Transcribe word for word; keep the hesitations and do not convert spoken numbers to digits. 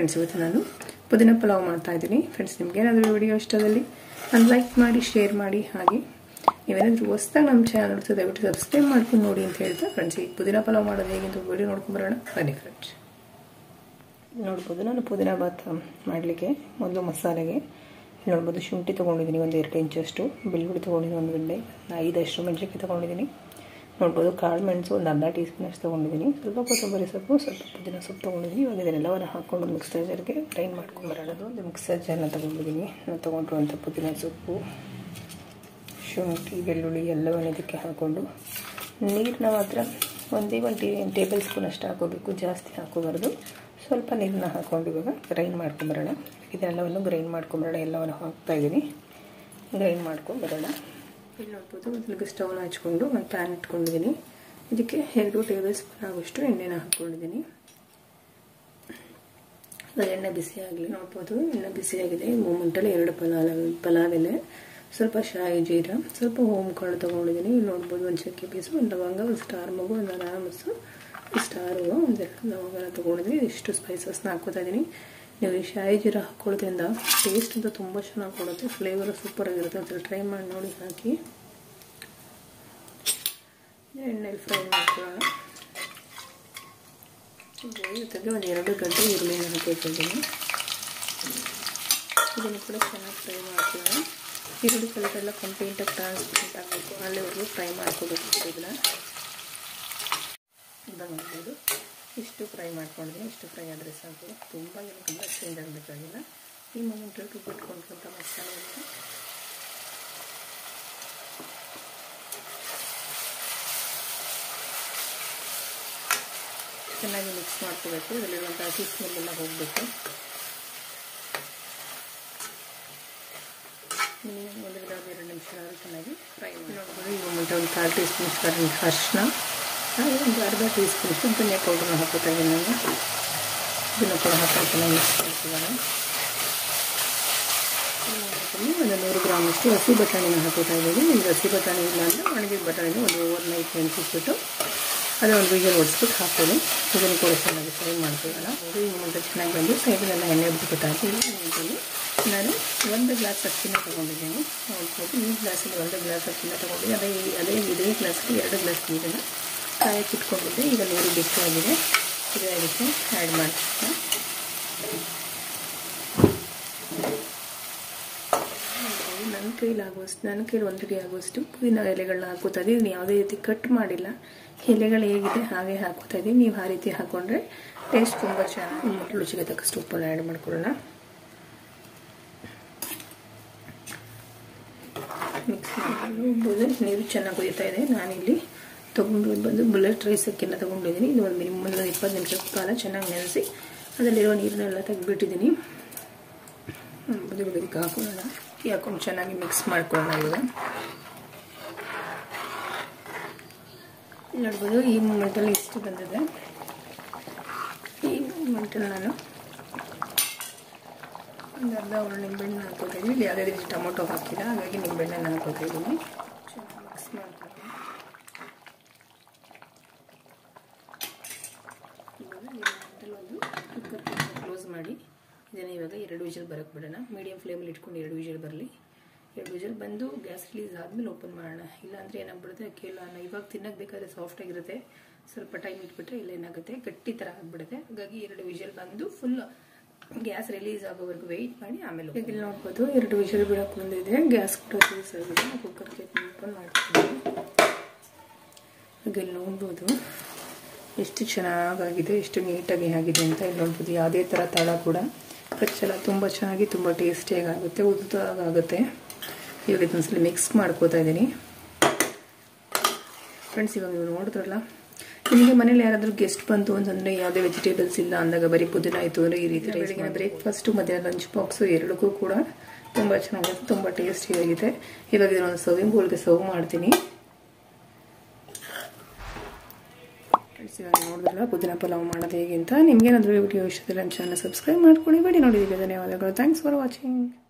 Friends, ಇವತ್ತು ನಾನು ಪುದೀನ ಪಲಾವ್ ಮಾಡ್ತಾ ಇದ್ದೀನಿ. ಫ್ರೆಂಡ್ಸ್, ನಿಮ್ಗೆ ಏನಾದರೂ ವಿಡಿಯೋ ಇಷ್ಟದಲ್ಲಿ ನಾನು ಲೈಕ್ ಮಾಡಿ, ಶೇರ್ ಮಾಡಿ. ಹಾಗೆ ನೀವೇನಾದರೂ ಹೊಸದಾಗಿ ನಮ್ಮ ಚಾನಲ್ ನೋಡ್ತಾ ದಯವಿಟ್ಟು ಸಬ್ಸ್ಕ್ರೈಬ್ ಮಾಡ್ಕೊಂಡು ನೋಡಿ ಅಂತ ಹೇಳ್ತಾ ಫ್ರೆಂಡ್ಸ್, ಈ ಪುದೀನ ಪಲಾವ್ ಮಾಡೋದು ಹೇಗೆ ಅಂತ ವಿಡಿಯೋ ನೋಡ್ಕೊಂಬರೋಣ ಬನ್ನಿ ಫ್ರೆಂಡ್ಸ್. ನೋಡ್ಬೋದು, ನಾನು ಪುದೀನ ಬಾತ್ ಮಾಡಲಿಕ್ಕೆ ಮೊದಲು ಮಸಾಲೆಗೆ ನೋಡ್ಬೋದು ಶುಂಠಿ ತೊಗೊಂಡಿದ್ದೀನಿ, ಒಂದು ಎರಡು ಇಂಚಷ್ಟು ಬೆಳ್ಳುಳ್ಳಿ ತೊಗೊಂಡಿದ್ದೀನಿ, ಒಂದು ಗಂಟೆ ಐದಷ್ಟು ಮೆಣಸಿನ್ಕಾಯಿ ತೊಗೊಂಡಿದ್ದೀನಿ. ನೋಡ್ಬೋದು ಕಾಳು ಮೆಣಸು ಒಂದು ಅರ್ಧ ಟೀ ಸ್ಪೂನ್ ಅಷ್ಟು ತೊಗೊಂಡಿದ್ದೀನಿ. ಸ್ವಲ್ಪ ಕೊತ್ತಂಬರಿ ಸೊಪ್ಪು, ಸ್ವಲ್ಪ ಪುದೀನ ಸೊಪ್ಪು ತೊಗೊಂಡಿದ್ದೀನಿ. ಇವಾಗ ಇದನ್ನೆಲ್ಲವನ್ನು ಹಾಕ್ಕೊಂಡು ಮಿಕ್ಸರ್ ಜಾರ್ಗೆ ಗ್ರೈಂಡ್ ಮಾಡ್ಕೊಂಬರೋದು. ಒಂದು ಮಿಕ್ಸರ್ ಜಾರ್ನ ತೊಗೊಂಡಿದ್ದೀನಿ. ನಾನು ತೊಗೊಂಡಿರುವಂಥ ಪುದೀನ ಸೊಪ್ಪು, ಶುಂಠಿ, ಬೆಳ್ಳುಳ್ಳಿ ಎಲ್ಲವನ್ನು ಇದಕ್ಕೆ ಹಾಕ್ಕೊಂಡು ನೀರನ್ನ ಮಾತ್ರ ಒಂದೇ ಒಂದು ಟೀ ಟೇಬಲ್ ಸ್ಪೂನ್ ಅಷ್ಟು ಹಾಕೋಬೇಕು, ಜಾಸ್ತಿ ಹಾಕೋಬಾರ್ದು. ಸ್ವಲ್ಪ ನೀರನ್ನ ಹಾಕ್ಕೊಂಡು ಇವಾಗ ಗ್ರೈಂಡ್ ಮಾಡ್ಕೊಂಬರೋಣ. ಇದನ್ನೆಲ್ಲವನ್ನು ಗ್ರೈಂಡ್ ಮಾಡ್ಕೊಂಬರೋಣ. ಎಲ್ಲವನ್ನು ಹಾಕ್ತಾಯಿದ್ದೀನಿ, ಗ್ರೈಂಡ್ ಮಾಡ್ಕೊಂಬರೋಣ. ಇಲ್ಲಿ ನೋಡ್ಬೋದು, ಮೊದಲಿಗೆ ಸ್ಟವ್ನ ಹಚ್ಕೊಂಡು ಒಂದು ಪ್ಯಾನ್ ಇಟ್ಕೊಂಡಿದ್ದೀನಿ. ಇದಕ್ಕೆ ಎರಡು ಟೇಬಲ್ ಸ್ಪೂನ್ ಆಗೋಷ್ಟು ಎಣ್ಣೆನ ಹಾಕ್ಕೊಂಡಿದ್ದೀನಿ. ಅದು ಎಣ್ಣೆ ಬಿಸಿ ಆಗಲಿ. ನೋಡ್ಬೋದು, ಎಣ್ಣೆ ಬಿಸಿಯಾಗಿದೆ. ಮೂಮೆಂಟಲ್ಲಿ ಎರಡು ಪಲಾವ್ ಪಲಾವ್ ಎಲೆ, ಸ್ವಲ್ಪ ಶಾಯಿ ಜೀರಾ, ಸ್ವಲ್ಪ ಓಮ್ ಕಾಳು ತೊಗೊಂಡಿದ್ದೀನಿ. ಇಲ್ಲಿ ನೋಡ್ಬೋದು, ಒಂದು ಚಕ್ಕೆ ಪೀಸು, ಒಂದು ಲವಂಗ, ಒಂದು ಸ್ಟಾರ್ ಮಗು, ಒಂದು ಅನಾನಸು, ಸ್ಟಾರ್ ಹೂವು, ಒಂದೆರಡು ಲವಂಗನ ತೊಗೊಂಡಿದ್ದೀನಿ. ಇಷ್ಟು ಸ್ಪೈಸಸ್ನ ಹಾಕೋತಾ ಇದ್ದೀನಿ. ನೀವು ಈ ಶಾಯಿ ಜೀರಾ ಹಾಕ್ಕೊಳ್ಳೋದ್ರಿಂದ ಟೇಸ್ಟ್ ಅಂತ ತುಂಬ ಚೆನ್ನಾಗಿ ಕೊಡುತ್ತೆ, ಫ್ಲೇವರ್ ಸೂಪರ್ ಆಗಿರುತ್ತೆ. ಒಂದ್ಸಲ ಟ್ರೈ ಮಾಡಿ ನೋಡಿ. ಹಾಕಿ ಎಣ್ಣೆಲಿ ಫ್ರೈ ಮಾಡ್ಕೊಳ್ಳೋಣ. ಜೊತೆಗೆ ಒಂದು ಎರಡು ಗಂಟೆ ಈರುಳ್ಳಿನ ಹಾಕಿಟ್ಟಿದ್ದೀನಿ. ಇದನ್ನು ಕೂಡ ಚೆನ್ನಾಗಿ ಫ್ರೈ ಮಾಡ್ಕೊಳ್ಳೋಣ. ಈರುಳ್ಳಿ ಸ್ವಲ್ಪ ಎಲ್ಲ ಕಂಪ್ಲೀಟಾಗಿ ಟ್ರಾನ್ಸ್ಪರೆಂಟ್ ಆಗಬೇಕು, ಅಲ್ಲಿವರೆಗೂ ಫ್ರೈ ಮಾಡ್ಕೋಬೇಕು. ಇದನ್ನ ಇವಾಗ ನೋಡ್ಬೋದು, ಇಷ್ಟು ಫ್ರೈ ಮಾಡ್ಕೊಂಡಿದ್ದೀನಿ. ಇಷ್ಟು ಫ್ರೈ ಆದರೆ ಸಾಕು, ತುಂಬ ಏನು ತುಂಬ ಚೇಂಜ್ ಆಗಬೇಕಾಗಿಲ್ಲ. ಈ ಮೊಮೆಂಟಲ್ಲಿ ರುಬ್ಬಿಟ್ಕೊಂಡ್ರಂಥ ಮಸಾಲೆಯನ್ನು ಚೆನ್ನಾಗಿ ಮಿಕ್ಸ್ ಮಾಡ್ಕೋಬೇಕು. ಇದರಲ್ಲಿರುವಂಥ ಹಸಿ ಸ್ಮೆಲ್ ಎಲ್ಲ ಹೋಗಬೇಕು. ಒಂದರಿಂದ ಒಂದು ಎರಡು ನಿಮಿಷ ಚೆನ್ನಾಗಿ ಫ್ರೈ ಮಾಡಿ ನೋಡ್ಬೋದು. ಈ ಮೊಮೆಂಟ್ ಒಂದು ಕಾಲು ಟೀ ಸ್ಪೂನ್ ಅರಿಶಿನ, ಹಾಗೆ ಒಂದು ಅರ್ಧ ಟೀ ಸ್ಪೂನಷ್ಟು ಧನಿಯಾ ಪೌಡರ್ನ ಹಾಕೋತಾ ಇದ್ದೀನಿ. ನಾನು ಇದನ್ನು ಕೂಡ ಹಾಕೊಂಡು ಚೆನ್ನಾಗಿ ಮಿಕ್ಸ್ ಮಾಡ್ಕೊಳ್ಳೋಣ. ಒಂದು ನೂರು ಗ್ರಾಮಷ್ಟು ಹಸಿ ಬಟಾಣಿನ ಹಾಕೋತಾ ಇದ್ದೀನಿ. ನಿಮ್ಗೆ ಹಸಿ ಬಟಾಣಿ ಇಲ್ಲ ಅಂದರೆ ಒಣಗಿದ ಬಟಾಣಿನ ಒಂದು ಓವರ್ ನೈಟ್ ನೆನೆಸಿಬಿಟ್ಟು ಅದೇ ಒಂದು ವಿಜಲ್ ಹೊಡಿಸ್ಬಿಟ್ಟು ಹಾಕ್ಕೊಳ್ಳಿ. ಇದನ್ನು ಕೂಡ ಚೆನ್ನಾಗಿ ಫ್ರೈ ಮಾಡ್ಕೊಳ್ಳೋಣ. ಈ ಮೊಮೆಂಟ್ ಚೆನ್ನಾಗಿ ಬಂದು ಸೈಡಲ್ಲೆಲ್ಲ ಎಣ್ಣೆ ಬಿಟ್ಬಿಟ್ಟಾಗಿ ಈ ಮೊಮೆಂಟಲ್ಲಿ ನಾನು ಒಂದು ಗ್ಲಾಸ್ ಅಕ್ಕಿನ ತೊಗೊಂಡಿದ್ದೀನಿ. ನೋಡ್ಬೋದು, ಈ ಗ್ಲಾಸಲ್ಲಿ ಒಂದು ಗ್ಲಾಸ್ ಅಕ್ಕಿನ ತೊಗೊಂಡಿದ್ದೀನಿ. ಅದೇ ಅದೇ ಇದೇ ಗ್ಲಾಸಲ್ಲಿ ಎರಡು ಗ್ಲಾಸ್ ನೀರನ್ನು ಕಾಯಕ್ಕೆ ಇಟ್ಕೊಂಡಿದ್ದೆ. ಈಗ ನೀರು ಬಿಸಿಯಾಗಿದೆ, ಇದು ಅದಕ್ಕೆ ಆ್ಯಡ್ ಮಾಡ್ತೀನಿ. ನನ್ನ ಕೈಲಾಗುವಷ್ಟು ನನ್ನ ಕೈಲಿ ಒಂದು ಕೈ ಆಗುವಷ್ಟು ಪುದೀನ ಎಲೆಗಳನ್ನ ಹಾಕೋತಾ ಇದ್ದೀನಿ. ಯಾವುದೇ ರೀತಿ ಕಟ್ ಮಾಡಿಲ್ಲ, ಎಲೆಗಳು ಹೇಗಿದೆ ಹಾಗೆ ಹಾಕೋತಾ ಇದ್ದೀನಿ. ನೀವು ಆ ರೀತಿ ಹಾಕೊಂಡ್ರೆ ಟೇಸ್ಟ್ ತುಂಬ ಚೆನ್ನಾಗಿ. ರುಚಿಗೆ ತಕ್ಕಷ್ಟು ಉಪ್ಪನ್ನು ಆ್ಯಡ್ ಮಾಡ್ಕೊಳ್ಳೋಣ. ಮಿಕ್ಸ್ ಮಾಡ್ಕೊಂಡು ನೀರು ಚೆನ್ನಾಗಿ ಕುದೀತಾ ಇದೆ. ನಾನಿಲ್ಲಿ ತೊಗೊಂಡು ಬಂದು ಬುಲೆಟ್ ರೈಸ್ ಅಕ್ಕಿನ ತೊಗೊಂಡಿದ್ದೀನಿ. ಇದು ಒಂದು ಮಿನಿಮಮ್ ಒಂದು ಇಪ್ಪತ್ತು ನಿಮಿಷ ಕಾಲ ಚೆನ್ನಾಗಿ ನೆನೆಸಿ ಅದರಲ್ಲಿರೋ ನೀರನ್ನೆಲ್ಲ ತೆಗೆದುಬಿಟ್ಟಿದ್ದೀನಿ. ಇದಕ್ಕೆ ಹಾಕೊಳ್ಳೋಣ. ಹಾಕೊಂಡು ಚೆನ್ನಾಗಿ ಮಿಕ್ಸ್ ಮಾಡ್ಕೊಳ್ಳೋಣ. ಇವಾಗ ನೋಡ್ಬೋದು, ಈ ಮೂಮೆಂಟಲ್ಲಿ ಇಷ್ಟು ಬಂದಿದೆ. ಈ ಮೂಮೆಂಟಲ್ಲಿ ನಾನು ಒಂದು ಅರ್ಧ ಒಳ್ಳೆ ನಿಂಬೆಹಣ್ಣು ಹಾಕೋತಾ ಇದ್ದೀನಿ. ಇಲ್ಲಿ ಯಾವುದೇ ರೀತಿ ಟೊಮೊಟೊ ಹಾಕಿಲ್ಲ, ಹಾಗಾಗಿ ನಿಂಬೆಹಣ್ಣನ್ನು ಹಾಕೋತಾ ಇದ್ದೀನಿ. ಚೆನ್ನಾಗಿ ಮಿಕ್ಸ್ ಮಾಡ್ತೀನಿ. ಇವಾಗ ಈ ಮೂಮೆಂಟಲ್ಲಿ ಒಂದು ಕುಕ್ಕರ್ ಕ್ಲೋಸ್ ಮಾಡಿ ಇದನ್ನು ಇವಾಗ ಎರಡು ವಿಷಲ್ ಬರೋಕ್ಕೆ ಬಿಡೋಣ. ಮೀಡಿಯಮ್ ಫ್ಲೇಮಲ್ಲಿ ಇಟ್ಕೊಂಡು ಎರಡು ವಿಷಲ್ ಬರಲಿ. ಎರಡು ವಿಷಲ್ ಬಂದು ಗ್ಯಾಸ್ ರಿಲೀಸ್ ಆದಮೇಲೆ ಓಪನ್ ಮಾಡೋಣ. ಇಲ್ಲಾಂದರೆ ಏನಾಗ್ಬಿಡುತ್ತೆ, ಕೇಳ ಇವಾಗ ತಿನ್ನಕ್ಕೆ ಬೇಕಾದರೆ ಸಾಫ್ಟಾಗಿರುತ್ತೆ, ಸ್ವಲ್ಪ ಟೈಮ್ ಇಟ್ಬಿಟ್ರೆ ಇಲ್ಲ ಏನಾಗುತ್ತೆ ಗಟ್ಟಿ ಥರ ಆಗಿಬಿಡುತ್ತೆ. ಹಾಗಾಗಿ ಎರಡು ವಿಷಲ್ ಬಂದು ಫುಲ್ ಗ್ಯಾಸ್ ರಿಲೀಸ್ ಆಗೋವರೆಗೂ ವೆಯ್ಟ್ ಮಾಡಿ ಆಮೇಲೆ ಈಗ ಇಲ್ಲಿ ನೋಡ್ಬೋದು, ಎರಡು ವಿಷಲ್ ಬಿಡೋಕ್ಕೆ ಬಂದಿದೆ. ಗ್ಯಾಸ್ ಕೂಡ ರಿಲೀಸ್ ಆಗಿದೆ. ಕುಕ್ಕರ್ಗೆ ಓಪನ್ ಮಾಡ್ತೀನಿ. ಈಗ ಇಲ್ಲಿ ನೋಡ್ಬೋದು ಎಷ್ಟು ಚೆನ್ನಾಗಾಗಿದೆ, ಎಷ್ಟು ನೀಟಾಗಿ ಆಗಿದೆ ಅಂತ. ಇಲ್ಲಿ ನೋಡ್ಬೋದು, ಯಾವುದೇ ಥರ ತಳ ಕೂಡ ಕಚ್ಚಲ್ಲ, ತುಂಬ ಚೆನ್ನಾಗಿ ತುಂಬ ಟೇಸ್ಟಿಯಾಗಿ ಆಗುತ್ತೆ, ಉದುರಾಗುತ್ತೆ. ಇವಾಗ ಇದೊಂದ್ಸಲ ಮಿಕ್ಸ್ ಮಾಡ್ಕೋತಾ ಇದ್ದೀನಿ. ಫ್ರೆಂಡ್ಸ್, ಇವಾಗ ನೀವು ನೋಡಿದ್ರಲ್ಲ, ನಿಮಗೆ ಮನೇಲಿ ಯಾರಾದರೂ ಗೆಸ್ಟ್ ಬಂತು ಅಂತಂದರೆ ಯಾವುದೇ ವೆಜಿಟೇಬಲ್ಸ್ ಇಲ್ಲ ಅಂದಾಗ ಬರೀ ಪುದೀನ ಆಯಿತು ಅಂದರೆ ಈ ರೀತಿ ಬೆಳಗಿನ ಬ್ರೇಕ್ಫಾಸ್ಟು ಮಧ್ಯಾಹ್ನ ಲಂಚ್ ಬಾಕ್ಸು ಎರಡಕ್ಕೂ ಕೂಡ ತುಂಬ ಚೆನ್ನಾಗಿರುತ್ತೆ, ತುಂಬ ಟೇಸ್ಟಿಯಾಗಿದೆ. ಇವಾಗ ಇದನ್ನೊಂದು ಸರ್ವಿಂಗ್ ಬೌಲ್ಗೆ ಸರ್ವ್ ಮಾಡ್ತೀನಿ. ಫ್ರೆಂಡ್ಸ್, ಇವಾಗ ನೋಡಿದ್ರಲ್ಲ ಪುದೀನ ಪಲಾವ್ ಮಾಡೋದು ಹೇಗೆ ಅಂತ. ನಿಮಗೇನಾದರೂ ವಿಡಿಯೋ ಇಷ್ಟದಲ್ಲಿ ನನ್ನ ಚಾನಲ್ ಸಬ್ಸ್ಕ್ರೈಬ್ ಮಾಡ್ಕೊಂಡು ಬೇಡಿ. ನೋಡಿದ್ದೀವಿ, ಧನ್ಯವಾದಗಳು. Thanks for watching.